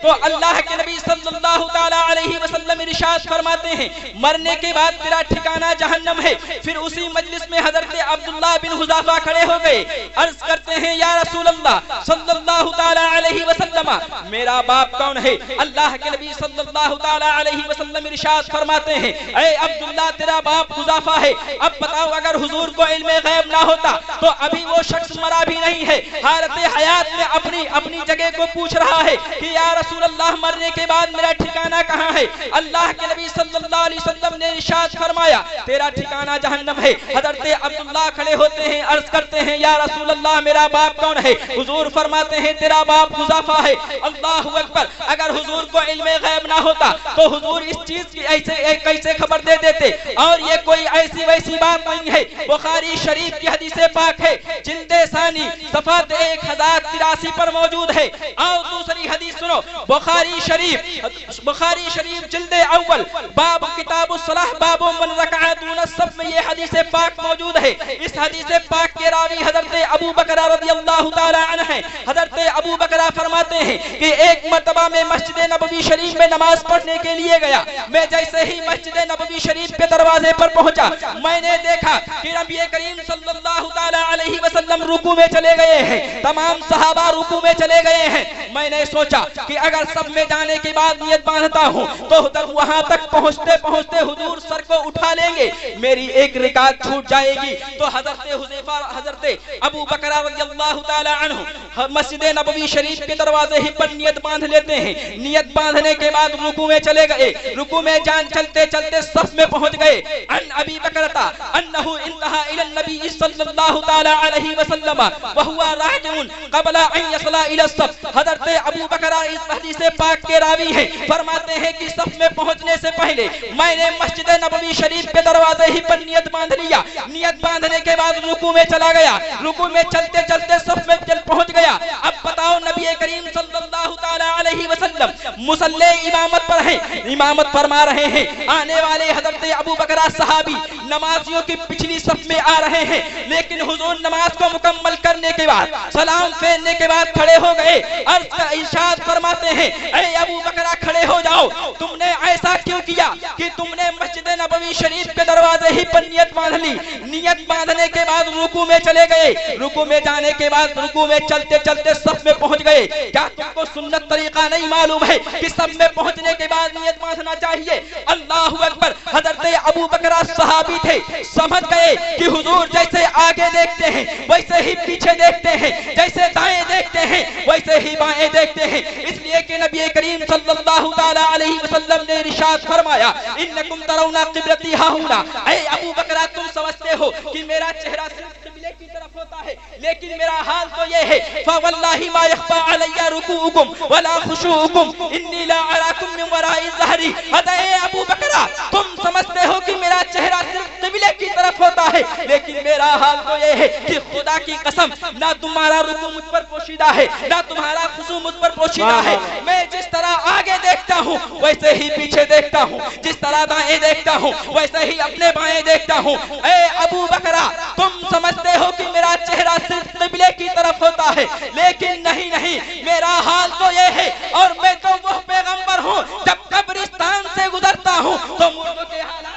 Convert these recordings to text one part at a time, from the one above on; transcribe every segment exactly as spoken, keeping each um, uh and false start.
تو اللہ کے نبی صلی اللہ تعالی علیہ وسلم ارشاد فرماتے ہیں مرنے کے بعد تیرا ٹھکانہ جہنم ہے. پھر اسی مجلس میں حضرت عبداللہ بن حذافہ کھڑے ہو گئے، عرض کرتے ہیں یا رسول اللہ صلی اللہ تعالی علیہ وسلم میرا باپ کون ہے؟ اللہ کے نبی صلی اللہ تعالی علیہ وسلم ارشاد فرماتے ہیں اے عبداللہ تیرا باپ حذافہ ہے. اب بتاؤ اگر حضور کو علم غیب نہ ہوتا تو ابھی وہ شخص مرا بھی نہیں ہے، حالت حیات میں اپنی اپنی جگہ کو پوچھ رہا ہے کہ یا رسول اللہ مرنے کے بعد میرا ٹھکانہ کہاں ہے؟ اللہ کے نبی صلی اللہ علیہ وسلم نے ارشاد فرمایا تیرا ٹھکانہ جہنم ہے. حضرت عبداللہ کھڑے ہوتے ہیں، عرض کرتے ہیں یا رسول اللہ میرا باپ کون ہے؟ حضور فرماتے ہیں تیرا باپ حذافہ ہے. اللہ اکبر. اگر حضور کو علم غیب نہ ہوتا تو حضور اس چیز کی ایسے کیسے خبر دے دیتے؟ اور یہ کوئی ایسی ویسی بات نہیں ہے، بخاری شریف کی حدیث پاک ہے، جلد ثانی صفحہ ایک ہزار تراسی پر موجود ہے. اور دوسری حدیث سنو، بخاری شریف بخاری شریف جلد اول باب کتاب الصلاح باب من رکع دون الصف میں یہ حدیث پاک موجود ہے. اس حدیث پاک کے راوی حضرت ابو بکر رضی اللہ تعالی عنہ ہیں. حضرت ابو بکر فرماتے ہیں کہ ایک مرتبہ میں مسجد نبوی شریف میں نماز پڑھنے کے لیے گیا. میں جیسے ہی مسجد نبوی شریف کے دروازے پر پہنچا میں نے دیکھا کہ نبی کریم صلی اللہ تعالی علیہ وسلم رکوع میں چلے گئے ہیں، تمام صحابہ رکوع میں چلے گئے ہیں. میں نے سوچا کہ اگر سب میں جانے کے بعد نیت باندھتا ہوں تو وہاں تک پہنچتے پہنچتے حضور سر کو اٹھا لیں گے، میری ایک رکعت چھوٹ جائے گی. تو حضرت حذیفہ حضرت ابو بکر رضی اللہ تعالی عنہ مسجد نبوی شریف کے دروازے ہی پر نیت باندھ لیتے ہیں. نیت باندھنے کے بعد رکوع میں چلے گئے، رکوع میں جان چلتے چلتے صف میں پہنچ گئے. ان ابی بکرتا انہ انتہا الی النبی صلی اللہ تعالی علیہ وسلم وہو راجع قبل ان یصل الی الصف. حضرت ابو بکر اس حدیث پاک کے راوی ہیں، فرماتے ہیں کہ صف میں پہنچنے سے پہلے میں نے مسجد نبوی شریف کے دروازے ہی پر نیت باندھ لیا. نیت باندھنے کے بعد رکوع میں چلا گیا، رکوع میں چلتے چلتے صف میں چل پہنچ گیا. اب بتاؤ نبی کریم صلی اللہ تعالی علیہ وسلم مصلی امامت پر ہیں، امامت فرما رہے ہیں. آنے والے حضرت ابو بکر صحابی نمازیوں کی پچھلی صف میں آ رہے ہیں، لیکن حضور نماز کو مکمل کرنے کے بعد سلام پھیرنے کے بعد کھڑے ہو گئے. عرض کا ارشاد فرماتے ہیں اے ابو بکر کھڑے ہو جاؤ، تم نے ایسا کیوں کیا کہ تم نے مسجد نبوی شریف کے دروازے ہی پر نیت باندھ لی؟ نیت باندھنے کے بعد رکوع میں چلے گئے، رکوع میں جانے کے بعد رکوع میں چلتے چلتے صف میں پہنچ گئے. کیا تم کو سنت طریقہ نہیں معلوم ہے کہ صف میں پہنچنے کے بعد نیت باندھنا چاہیے؟ اللہ اکبر. حضرت ابو بکر صحابی تھے، سمجھ گئے کہ حضور جیسے آگے دیکھتے ہیں ویسے ہی پیچھے دیکھتے ہیں، جیسے دائیں دیکھتے ہیں ویسے ہی بائیں دیکھتے ہیں. اس لیے کہ نبی کریم صلی اللہ تعالی علیہ وسلم نے ارشاد فرمایا انکم ترون قبلتی ہاہنا. اے ابو بکر تم سمجھتے ہو کہ میرا چہرہ صرف قبلے کی طرف ہوتا ہے، لیکن میرا حال تو یہ ہے فواللہ ما یخفى علی رکوعکم ولا خشوعکم انی لا اراکم من وراء ظہری. اے ابو بکر تم سمجھتے ہو کہ میرا چہرہ صرف قبلے کی طرف ہوتا ہے، لیکن میرا حال تو یہ ہے کہ خدا کی قسم نہ تمہارا رکوع مجھ پر پوشیدہ ہے نہ تمہارا خشوع مجھ پر پوشیدہ ہے. میں جس طرح آگے دیکھتا ہوں ویسے ہی پیچھے دیکھتا ہوں، جس طرح دائیں دیکھتا ہوں ویسے ہی اپنے بائیں دیکھتا ہوں. اے ابو بکر تم سمجھتے ہو کہ میرا چہرہ صرف قبلے کی طرف ہوتا ہے، لیکن نہیں نہیں، میرا حال تو یہ ہے. اور میں تو وہ پیغمبر ہوں جب قبرستان سے گزرتا ہوں تو مردوں کے حالات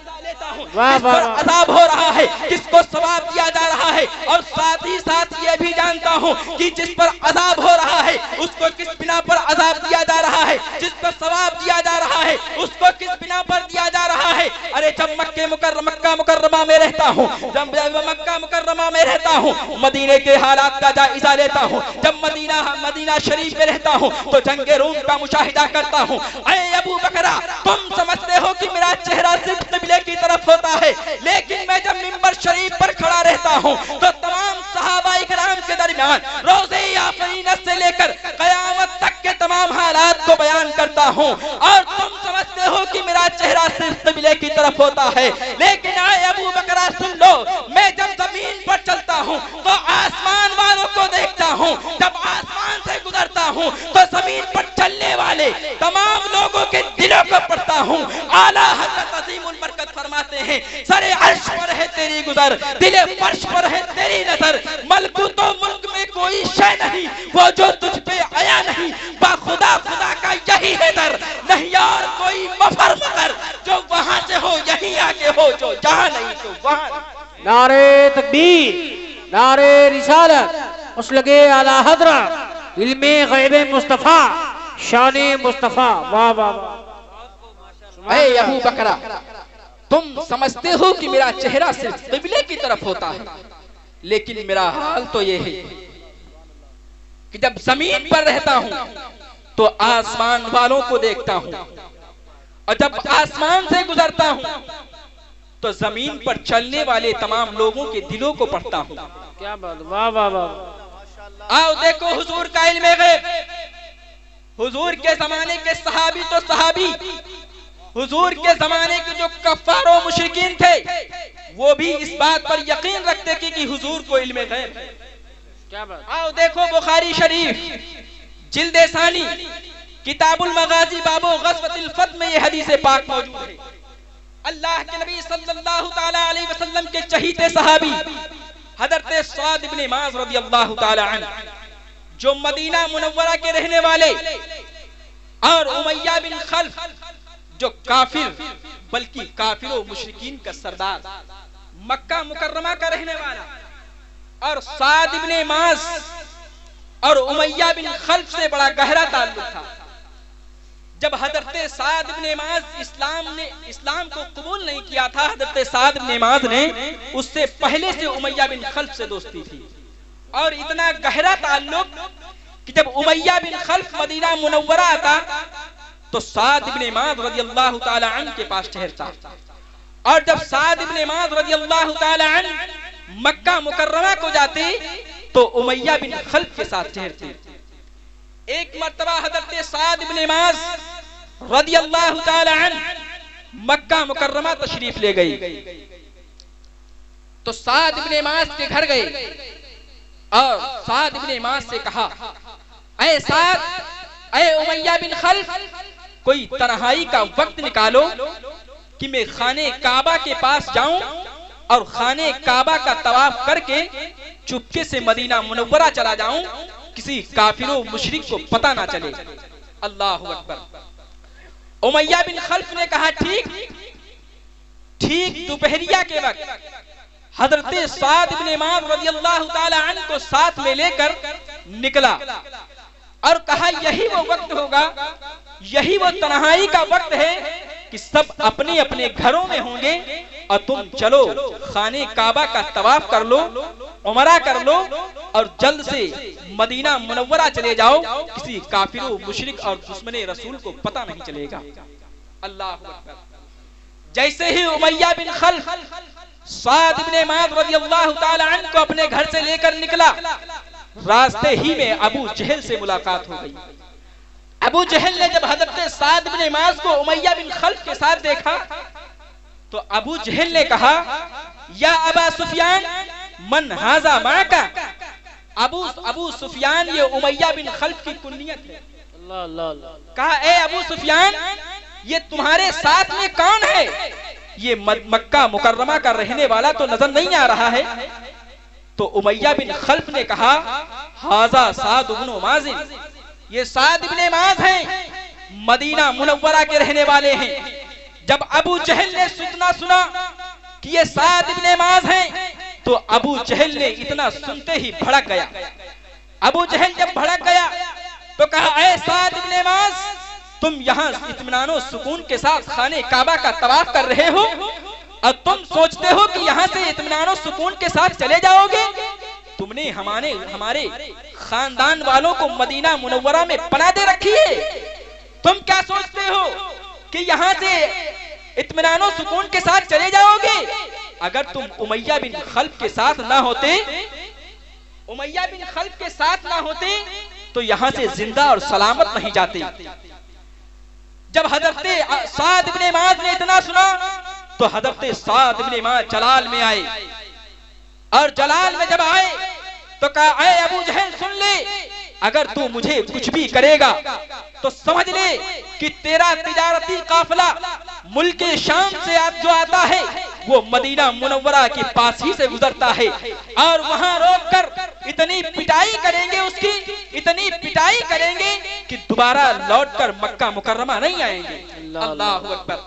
کس پر عذاب ہو رہا ہے، کس کو ثواب دیا جا رہا ہے، اور ساتھ ہی ساتھ یہ بھی جانتا ہوں کہ جس پر عذاب ہو رہا ہے اس کو کس بنا پر عذاب دیا جا رہا ہے، جس پر ثواب دیا جا رہا ہے اس کو کس بنا پر دیا جا رہا ہے. ارے جب مکہ مکرمہ مکہ مکرمہ میں رہتا ہوں، جب مکہ مکرمہ میں رہتا ہوں مدینے کے حالات کا جائزہ لیتا ہوں، جب مدینہ مدینہ شریف میں رہتا ہوں تو جنگ روم کا مشاہدہ کرتا ہوں. اے ابو بکر تم سمجھتے ہو کہ میرا چہرہ صرف قبلے کی طرف ہوتا ہے، لیکن میں جب منبر شریف پر کھڑا رہتا ہوں تو تمام صحابہ اکرام کے درمیان روزے آفرینت سے لے کر قیامت تک کے تمام حالات کو بیان کرتا ہوں. اور تم سمجھتے ہو کہ میرا چہرہ صرف قبلے کی طرف ہوتا ہے، لیکن اے ابو بکر سن لو، میں جب زمین پر چلتا ہوں تو آسمان والوں کو دیکھتا ہوں، جب آسمان سے گزرتا ہوں تو زمین پر چلنے والے تمام لوگوں کے دلوں کو پڑھتا ہوں. اعلیٰ حضرت عظیم البرکت فرماتے ہیں سر عرش پر ہے تیری گزر، دل فرش پر ہے تیری نظر، ملکوت و ملک میں کوئی شے نہیں وہ جو تجھ پہ آیا نہیں، با خدا خدا یہی ہے در، نہیں اور کوئی مفر مگر، جو وہاں سے ہو یہی آگے ہو، جو جہاں نہیں تو وہاں نہیں۔ نعرہ تکبیر، نعرہ رسالت، مسلک اعلی حضرت، علم غیب مصطفیٰ، شان مصطفیٰ، واہ واہ واہ۔ اے ابو بکرہ، تم سمجھتے ہو کہ میرا چہرہ صرف قبلے کی طرف ہوتا ہے، لیکن میرا حال تو یہ ہے کہ جب زمین پر رہتا ہوں تو آسمان والوں کو دیکھتا ہوں، اور جب آسمان سے گزرتا ہوں تو زمین پر چلنے والے تمام لوگوں کے دلوں کو پڑھتا ہوں۔ کیا بات، واہ واہ واہ۔ آؤ دیکھو حضور کا علم غیب، حضور کے زمانے کے صحابی تو صحابی، حضور کے زمانے کے جو کفار و مشرکین تھے وہ بھی اس بات پر یقین رکھتے کہ کہ حضور کو علم غیب ہے۔ کیا بات۔ آؤ دیکھو بخاری شریف جلد ثانی کتاب المغازی باب غزوۃ الفتح میں یہ حدیث پاک موجود ہے۔ اللہ کے نبی صلی اللہ تعالی علیہ وسلم کے چہیتے صحابی حضرت سعد بن معاذ رضی اللہ تعالی عنہ، جو مدینہ منورہ کے رہنے والے، اور امیہ بن خلف جو کافر بلکہ کافر و مشرکین کا سردار، مکہ مکرمہ کا رہنے والا، اور سعد بن معاذ اور امیہ بن خلف سے بڑا گہرا تعلق تھا۔ جب حضرت سعد بن معاذ اسلام نے اسلام کو قبول نہیں کیا تھا، حضرت سعد بن معاذ نے اس سے پہلے سے امیہ بن خلف سے دوستی تھی، اور اتنا گہرا تعلق کہ جب امیہ بن خلف مدینہ منورہ آتا تو سعد بن معاذ رضی اللہ تعالی عنہ کے پاس ٹھہرتا، اور جب سعد بن معاذ رضی اللہ تعالی عنہ مکہ مکرمہ کو جاتے تو امیہ بن خلف کے ساتھ ٹھہرتے۔ ایک مرتبہ حضرت سعد بن معاذ رضی اللہ تعالی عنہ مکہ مکرمہ تشریف لے گئی تو سعد بن معاذ کے گھر گئے اور سعد بن معاذ سے کہا، اے سعد، اے امیہ بن خلف، کوئی تنہائی کا وقت نکالو کہ میں خانہ کعبہ کے پاس جاؤں اور خانہ کعبہ کا طواف کر کے چپکے سے مدینہ منورہ چلا جاؤں، کسی کافر و مشرک کو پتہ نہ چلے۔ اللہ اکبر۔ امیہ بن خلف نے کہا ٹھیک۔ ٹھیک دوپہریہ کے وقت حضرت سعد بن معاذ رضی اللہ تعالی عنہ کو ساتھ میں لے کر نکلا اور کہا یہی وہ وقت ہوگا، یہی وہ تنہائی کا وقت ہے کہ سب اپنے اپنے گھروں میں ہوں گے، اور تم چلو خانہ کعبہ کا طواف کر لو، عمرہ کر لو، اور جلد سے مدینہ منورہ چلے جاؤ، کسی کافر و مشرک اور دشمن رسول کو پتہ نہیں چلے گا۔ اللہ اکبر۔ جیسے ہی امیہ بن خلف سعد بن معاذ رضی اللہ تعالی عنہ کو اپنے گھر سے لے کر نکلا، راستے ہی میں ابو جہل سے ملاقات ہو گئی۔ ابو جہل نے جب حضرت سعد بن معاذ کو امیہ بن خلف کے ساتھ دیکھا تو ابو جہل نے کہا، یا ابا سفیان، من ھذا معک؟ ابو ابو سفیان، یہ امیہ بن خلف کی کنیت ہے۔ اللہ اللہ اللہ۔ کہا اے ابو سفیان، یہ تمہارے ساتھ میں کون ہے؟ یہ مکہ مکرمہ کا رہنے والا تو نظر نہیں آ رہا ہے۔ تو امیہ بن خلف نے کہا، ھذا سعد بن معاذ، یہ سعد بن معاذ ہیں، مدینہ منورہ کے رہنے والے ہیں۔ جب ابو جہل نے سنا سنا کہ یہ سعد بن معاذ ہیں تو ابو جہل نے اتنا سنتے ہی بھڑک گیا۔ ابو جہل جب بھڑک گیا تو کہا، اے سعد بن معاذ، تم یہاں اطمینان و سکون کے ساتھ خانہ کعبہ کا طواف کر رہے ہو اور تم سوچتے ہو کہ یہاں سے اطمینان و سکون کے ساتھ چلے جاؤ گے؟ تم نے ہمارے ہمارے خاندان والوں کو مدینہ منورہ میں پناہ دے رکھی ہے، تم کیا سوچتے ہو کہ یہاں سے اطمینان و سکون کے ساتھ چلے جاؤ گے؟ اگر تم امیہ بن خلف کے ساتھ نہ ہوتے امیہ بن خلف کے ساتھ نہ ہوتے تو یہاں سے زندہ اور سلامت نہیں جاتے۔ جب حضرت سعد بن معاذ نے اتنا سنا تو حضرت سعد بن معاذ جلال میں آئے، اور جلال میں جب آئے تو کہا، اے ابو جہل سن لے، اگر تو مجھے کچھ بھی کرے گا تو سمجھ لے کہ تیرا تجارتی قافلہ ملک شام سے جو آتا ہے وہ مدینہ منورہ کے پاس ہی سے گزرتا ہے اور وہاں روک کر اتنی پٹائی کریں گے اس کی اتنی پٹائی کریں گے کہ دوبارہ لوٹ کر مکہ مکرمہ نہیں آئیں گے. اللہ اکبر.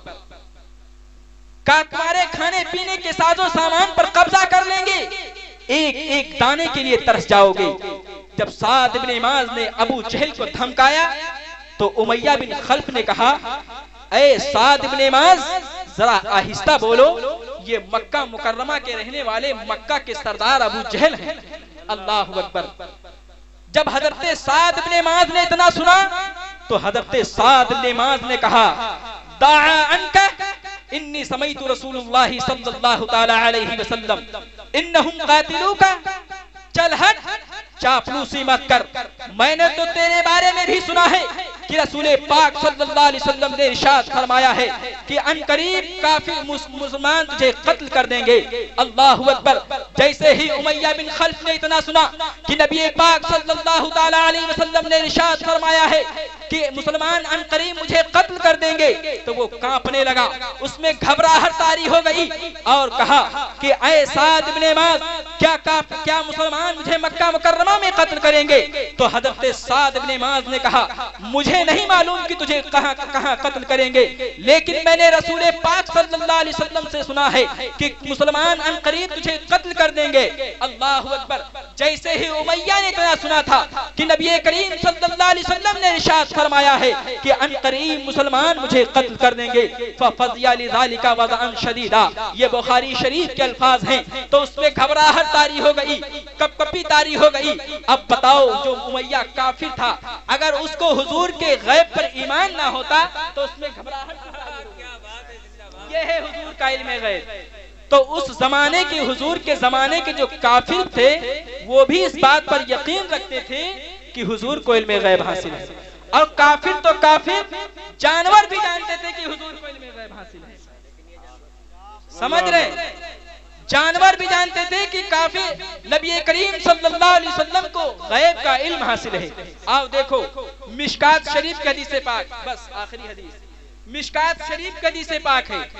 کاکوارے کھانے پینے کے ساز و سامان پر قبضہ کر لیں گے, ایک ایک دانے کے لیے ترس جاؤ گے. جب سعد بن معاذ نے ابو جہل کو دھمکایا تو امیہ بن خلف نے کہا اے سعد بن معاذ ذرا آہستہ بولو, یہ مکہ مکرمہ کے رہنے والے مکہ کے سردار ابو جہل ہیں. اللہ اکبر. جب حضرت سعد بن معاذ نے اتنا سنا تو حضرت سعد بن معاذ نے کہا دعا عنکا انی سمیت رسول اللہ صلی اللہ تعالی علیہ وسلم انہم قاتلوکا, چل ہٹ چاپلوسی مت کر, میں نے تو تیرے بارے میں بھی سنا ہے کہ رسول پاک صلی اللہ علیہ وسلم نے ارشاد فرمایا ہے کہ ان قریب کافر مسلمان تجھے قتل کر دیں گے. اللہ اکبر. جیسے ہی امیہ بن خلف نے اتنا سنا کہ نبی پاک صلی اللہ تعالی علیہ وسلم نے ارشاد فرمایا ہے کہ مسلمان ان قریب مجھے قتل کر دیں گے تو وہ کانپنے لگا, اس میں گھبراہٹ طاری ہو گئی اور کہا کہ اے سعد بن معاذ کیا کیا مسلمان مجھے مکہ مکرمہ میں قتل کریں گے؟ تو حضرت سعد بن معاذ نے کہا مجھے نہیں معلوم کہ تجھے کہاں کہاں قتل کریں گے, لیکن میں نے رسول پاک صلی اللہ علیہ وسلم سے سنا ہے کہ مسلمان ان قریب تجھے قتل کر دیں گے. اللہ اکبر. جیسے ہی امیہ نے اتنا سنا تھا کہ نبی کریم صلی اللہ علیہ وسلم نے ارشاد فرمایا ہے کہ ان قریب مسلمان مجھے قتل کر دیں گے فَفَضْيَ لِذَلِكَ وَضَعًا شَدِيدًا, یہ بخاری شریف کے الفاظ ہیں. تو اس میں گھبراہٹ طاری ہو گئی, کپ کپی طاری ہو گئی. اب بتاؤ جو امیہ کافر تھا اگر اس کو حضور کے غیب پر ایمان نہ ہوتا تو اس میں گھبراہٹ, یہ ہے حضور کا علم غیب. تو اس زمانے کے حضور کے زمانے کے جو کافر تھے وہ بھی اس بات پر یقین رکھتے تھے کہ حضور کو علم غیب حاصل ہے, اور کافر تو کافر جانور بھی جانتے تھے کہ حضور کو علم غیب حاصل ہے. سمجھ رہے؟ جانور بھی جانتے تھے کہ کافر نبی کریم صلی اللہ علیہ وسلم کو غیب کا علم حاصل ہے. آؤ دیکھو مشکات شریف کا حدیث پاک, بس آخری حدیث مشکات شریف کا حدیث پاک ہے,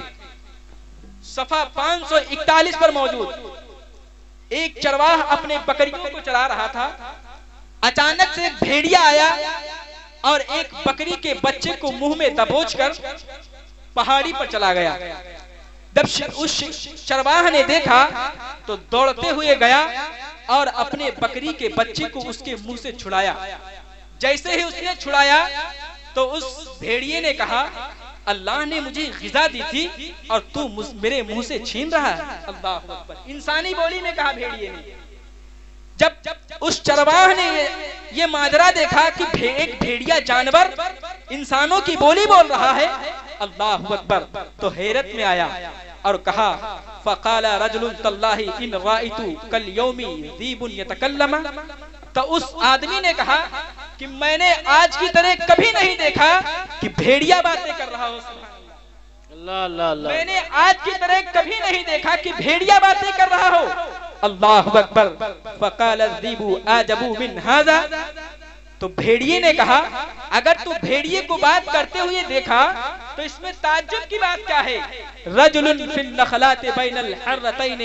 صفحہ پانچ سو اکتالیس پر موجود. ایک چرواہ اپنے بکریوں کو چلا رہا تھا, اچانک سے ایک بھیڑیا آیا اور ایک بکری کے بچے کو منہ میں دبوچ کر پہاڑی پر چلا گیا. جب اس چرواہ نے دیکھا تو دوڑتے ہوئے گیا اور اپنے بکری کے بچے کو اس کے منہ سے چھڑایا. جیسے ہی اس نے چھڑایا تو اس بھیڑیے نے کہا اللہ نے مجھے غذا دی تھی اور تو میرے منہ سے چھین رہا ہے. اللہ اکبر. انسانی بولی میں کہا بھیڑیے نے. جب اس چرواہ نے یہ ماجرا دیکھا کہ ایک بھیڑیا جانور انسانوں کی بولی بول رہا ہے, اللہ اکبر, تو حیرت میں آیا اور کہا فقال رجل تاللہ ان رأیت کالیوم ذیب یتکلم, تو اس آدمی نے کہا کہ میں نے آج کی طرح کبھی نہیں دیکھا کہ بھیڑیا باتیں کر رہا ہو. اللہ اللہ اللہ. میں نے آج کی طرح کبھی نہیں دیکھا کہ بھیڑیا باتیں کر رہا ہو. اللہ اکبر. فقال الذیب اعجب من ھذا, تو بھیڑیے نے کہا اگر تو بھیڑیے کو بات کرتے ہوئے دیکھا تو اس میں تعجب کی بات کیا ہے؟ رجل فی النخلات بین الحرتین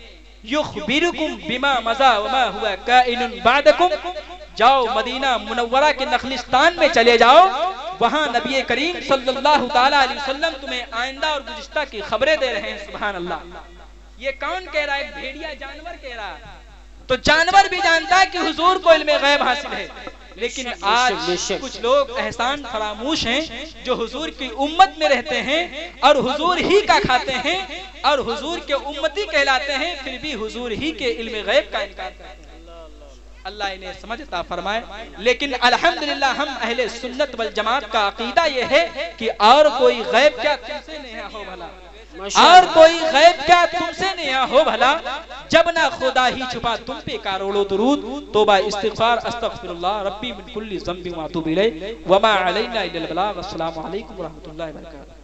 یخبرکم بما مضى وما هو کائن بعدکم, جاؤ مدینہ منورہ کے نخلستان میں چلے جاؤ, وہاں نبی کریم صلی اللہ تعالی علیہ وسلم تمہیں آئندہ اور گزشتہ کی خبریں دے رہے ہیں. سبحان اللہ. یہ کون کہہ رہا ہے؟ بھیڑیا جانور کہہ رہا ہے. تو جانور بھی جانتا ہے کہ حضور کو علم غیب حاصل ہے, لیکن آج کچھ لوگ احسان فراموش ہیں جو حضور کی امت میں رہتے ہیں اور حضور ہی کا کھاتے ہیں اور حضور کے امتی کہلاتے ہیں, پھر بھی حضور ہی کے علم غیب کا انکار کرتے ہیں. اللہ انہیں سمجھ عطا فرمائے. لیکن الحمدللہ ہم اہل سنت والجماعت کا عقیدہ یہ ہے کہ اور کوئی غیب کیا تم سے نہیں ہو بھلا, اور کوئی غیب کیا تم سے نہیں ہو بھلا, جب نہ خدا ہی چھپا تم پہ کروڑوں درود. توبہ استغفار استغفر اللہ ربی من کل ذنب و اتوب الیہ وما علینا الا البلاغ. السلام علیکم ورحمۃ اللہ وبرکاتہ.